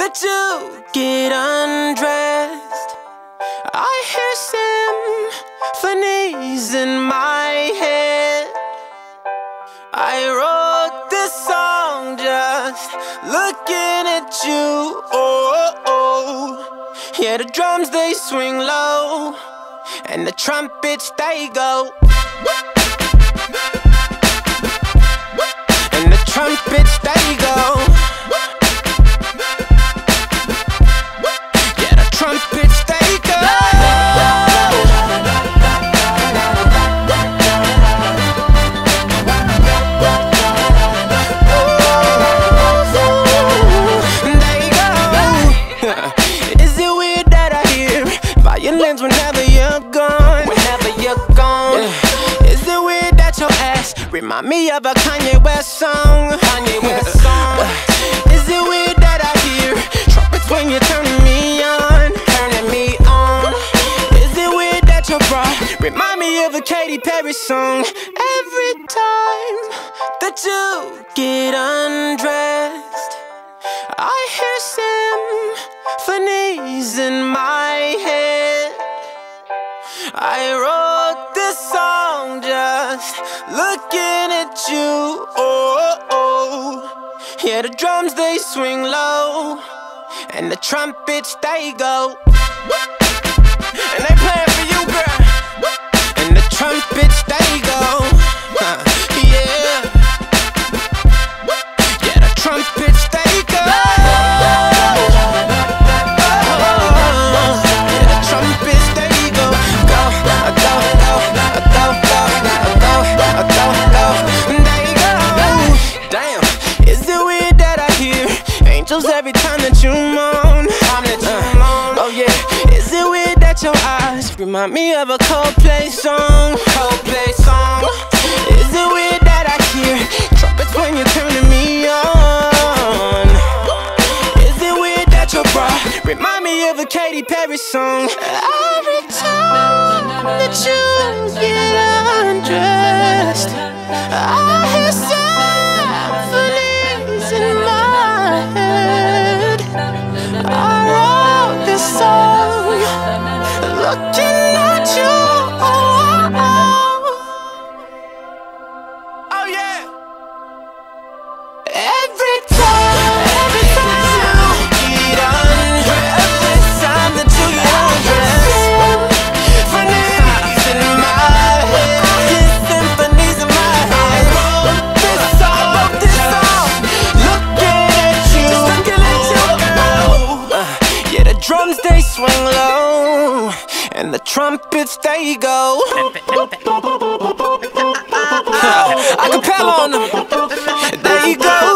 that you get undressed. I hear symphonies in my head. I wrote this song just looking at you. Yeah, the drums they swing low, and the trumpets they go. And the trumpets they go. Yeah, the trumpets they go. Is it weird that I hear violins whenever you're gone? Whenever you're gone. Yeah. Is it weird that your ass remind me of a Kanye West song? Kanye West song. Is it weird that I hear trumpets when you're turning me on? Turning me on. Is it weird that your bra remind me of a Katy Perry song? Every time that you get undressed, I hear symphonies in my head. I wrote this song just looking at you. Yeah, the drums they swing low, and the trumpets they go. And they playing for you, girl. And the trumpets they go. Yeah. Yeah, the trumpets they go. Every time that you moan, oh yeah. Is it weird that your eyes remind me of a Coldplay song? Coldplay song. Is it weird that I hear trumpets when you're turning me on? Is it weird that your bra remind me of a Katy Perry song? Every time that you get undressed, I hear symphonies in my head. I wrote this song looking at you. Oh yeah. Every time you get undressed, every time that you get undressed, symphonies in my head, symphonies in my head. I wrote this song, looking at you, girl. Yeah, the drums they swing low, and the trumpets they go. Acapella on them. There you go.